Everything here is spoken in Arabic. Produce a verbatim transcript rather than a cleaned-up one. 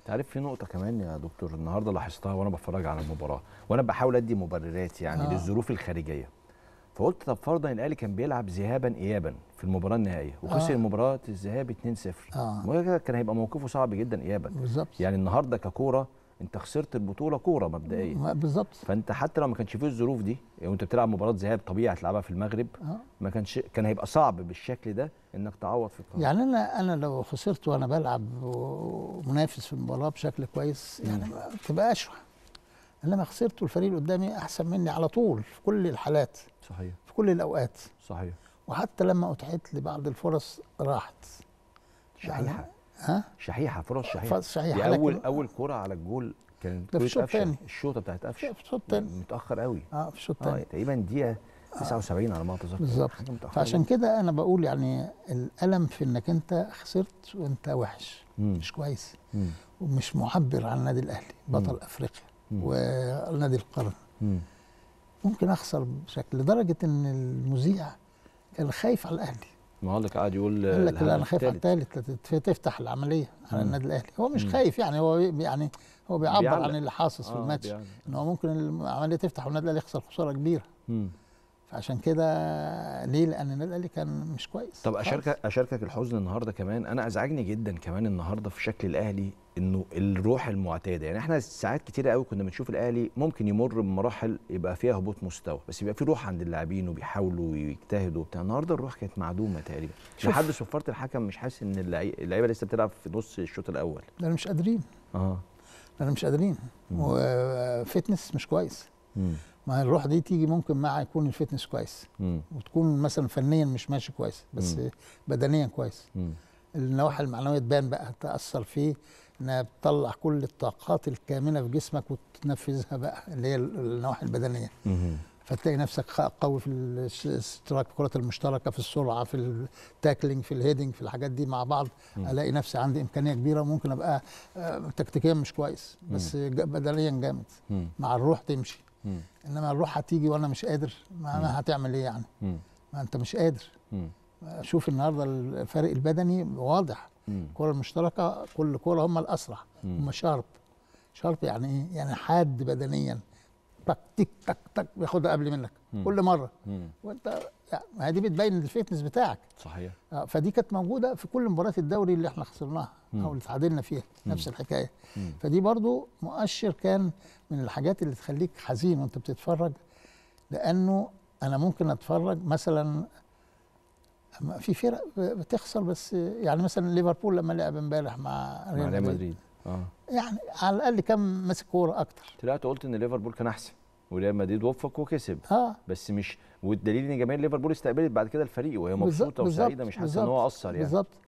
عارف في نقطه كمان يا دكتور النهارده لاحظتها وانا بتفرج على المباراه، وانا بحاول ادي مبررات يعني آه. للظروف الخارجيه. فقلت طب فرضا الاهلي كان بيلعب ذهابا ايابا في المباراه النهائيه وخسر آه. مباراه الذهاب اتنين صفر، آه. كان هيبقى موقفه صعب جدا ايابا. بالظبط. يعني النهارده ككوره انت خسرت البطوله كوره مبدئيا. بالظبط. فانت حتى لو ما كانش فيه الظروف دي يعني وانت بتلعب مباراه ذهاب طبيعي هتلعبها في المغرب، آه. ما كانش كان هيبقى صعب بالشكل ده انك تعوض في القاهره. يعني انا انا لو خسرت وانا بلعب ومنافس في المباراه بشكل كويس يعني ما تبقى اشوح. انما خسرت والفريق اللي قدامي احسن مني على طول في كل الحالات. صحيح. في كل الاوقات. صحيح. وحتى لما اتيحت لي بعض الفرص راحت. شحيحه. يعني ها؟ شحيحه، فرص شحيحه. فرص شحيحه. اول اول كره على الجول كانت في الشوط الثاني. الشوطه بتاعت قفشه. في الشوط الثاني. متاخر قوي. اه في الشوط الثاني. اه تقريبا دقيقه تسعة وسبعين على ما اتذكر. بالظبط. فعشان كده انا بقول يعني الالم في انك انت خسرت وانت وحش، مم. مش كويس، مم. ومش معبر عن النادي الاهلي بطل مم. افريقيا ونادي القرن. مم. ممكن اخسر بشكل لدرجه ان المذيع كان خايف على الاهلي. ما هو لك قاعد يقول قال لك لا انا خايف على الثالث تفتح العمليه على النادي الاهلي. هو مش مم. خايف يعني، هو يعني هو بيعبر بيعلق. عن اللي حاصل في آه الماتش ان هو ممكن العمليه تفتح والنادي الاهلي يخسر خساره كبيره. مم. فعشان كده ليه؟ لان النادي الاهلي كان مش كويس. طب اشاركك اشاركك الحزن النهارده كمان. انا ازعجني جدا كمان النهارده في شكل الاهلي انه الروح المعتاده. يعني احنا ساعات كتيره قوي كنا بنشوف الاهلي ممكن يمر بمراحل يبقى فيها هبوط مستوى، بس يبقى في روح عند اللاعبين وبيحاولوا ويجتهدوا وبتاع. النهارده الروح كانت معدومه تقريبا. لحد صفاره الحكم مش حاسس ان اللعيبه لسه بتلعب في نص الشوط الاول. ده مش قادرين. اه ده مش قادرين. وفتنس مش كويس. مم. ما الروح دي تيجي ممكن مع يكون الفتنس كويس، مم. وتكون مثلا فنيا مش ماشي كويس بس مم. بدنيا كويس. مم. النواحي المعنويه تبان بقى تاثر فيه انها بتطلع كل الطاقات الكامنه في جسمك وتنفذها بقى اللي هي النواحي البدنيه. مم. فتلاقي نفسك قوي في الاشتراك في الكرات المشتركه، في السرعه، في التاكلينج، في الهيدنج، في الحاجات دي مع بعض. مم. الاقي نفسي عندي امكانيه كبيره وممكن ابقى تكتيكيا مش كويس بس مم. بدنيا جامد. مم. مع الروح تمشي. مم. انما الروح هتيجي وانا مش قادر، ما هتعمل ايه يعني؟ مم. ما انت مش قادر. مم. شوف النهارده الفرق البدني واضح. الكره المشتركه كل كره هم الاسرع، هم شارب. شارب يعني ايه؟ يعني حاد بدنيا، تك تك تك تك بياخدها قبل منك مم. كل مره. مم. وانت يعني ما دي بتبين الفتنس بتاعك. صحيح. آه فدي كانت موجوده في كل مباريات الدوري اللي احنا خسرناها مم. او اللي تعادلنا فيها. مم. نفس الحكايه. مم. فدي برضو مؤشر كان من الحاجات اللي تخليك حزين وانت بتتفرج، لانه انا ممكن اتفرج مثلا في فرق بتخسر بس يعني مثلا ليفربول لما لعب امبارح مع ريال مدريد اه يعني على الاقل كان ماسك كوره اكتر. طلعت قلت ان ليفربول كان احسن وريال مدريد وفق وكسب. اه بس مش والدليل ان جماهير ليفربول استقبلت بعد كده الفريق وهي مبسوطه وسعيده، مش حاسه ان هو قصر يعني. بالظبط.